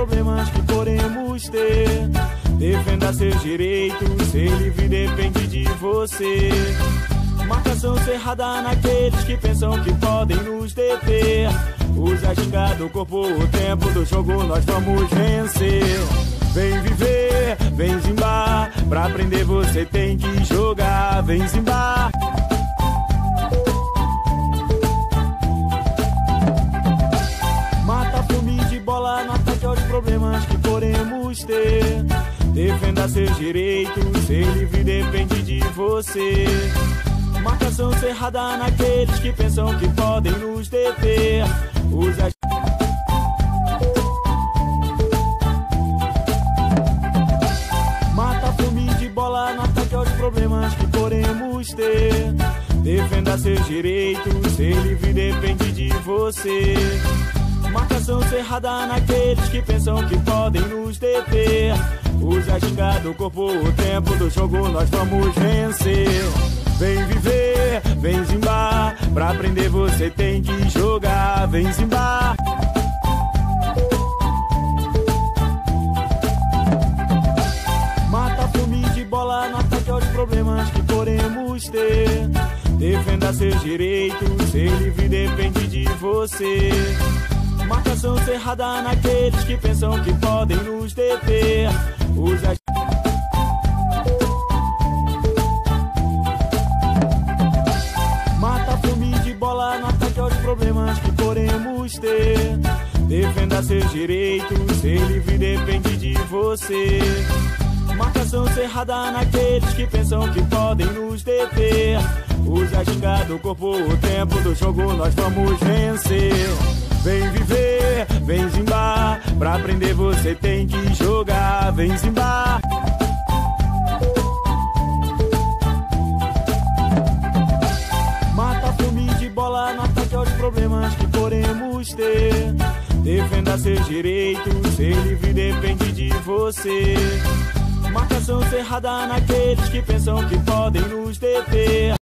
problemas que podemos ter. Defenda seus direitos, ser livre depende de você. Marcação cerrada naqueles que pensam que podem nos deter. Use a ginga do corpo, o tempo do jogo nós vamos vencer. Vem viver, vem zimbar, pra aprender você tem que jogar. Vem zimbar. Mata a fome de bola no ataque aos problemas que podemos ter. Defenda seus direitos, ser livre depende de você. Marcação cerrada naqueles que pensam que podem nos deter. Use a Mata a fome de bola no ataque aos problemas que podemos ter. Defenda seus direitos, ser livre depende de você. Marcação cerrada naqueles que pensam que podem nos deter. Use a ginga do corpo, o tempo do jogo nós vamos vencer. Vem viver, vem zimbar, pra aprender você tem que jogar. Vem zimbar. Mata a fome de bola no ataque aos problemas que podemos ter. Defenda seus direitos, ser livre depende de você. Marcação cerrada naqueles que pensam que podem nos deter. Use a Mata a fome de bola no ataque aos problemas que podemos ter. Defenda seus direitos, ser livre depende de você. Marcação cerrada naqueles que pensam que podem nos deter. Use a ginga do corpo, o tempo do jogo nós vamos vencer. Vem viver, vem zimbar, pra aprender você tem que jogar. Vem zimbar. Mata a fome de bola no ataque aos problemas que podemos ter. Defenda seus direitos, ser livre depende de você. Marcação cerrada naqueles que pensam que podem nos deter.